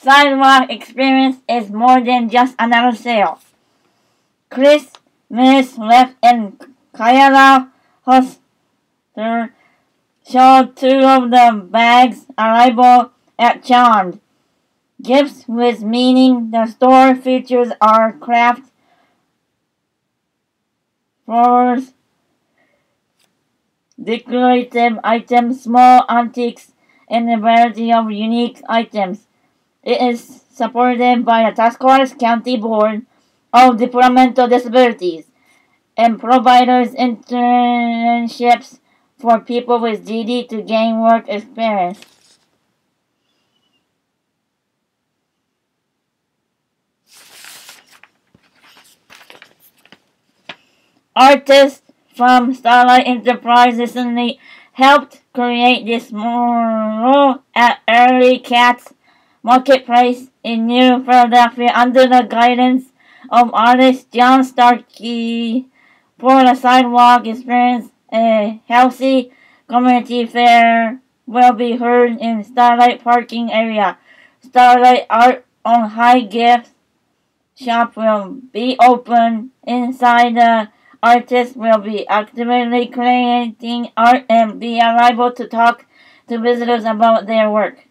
Sidewalk Experience is more than just another sale. Chris Mills left and Kayla Hoster showed two of the bags' arrival at Charmed. Gifts with meaning. The store features are craft flowers, decorative items, small antiques, and a variety of unique items. It is supported by the Tuscarawas County Board of Developmental Disabilities and provides internships for people with GD to gain work experience. Artists from Starlight Enterprise recently helped create this mural at Early Cats Marketplace in New Philadelphia under the guidance of artist John Starkey. For the Sidewalk Experience, a healthy community fair will be held in Starlight parking area. Starlight Art on High Gift shop will be open inside. The artists will be actively creating art and be able to talk to visitors about their work.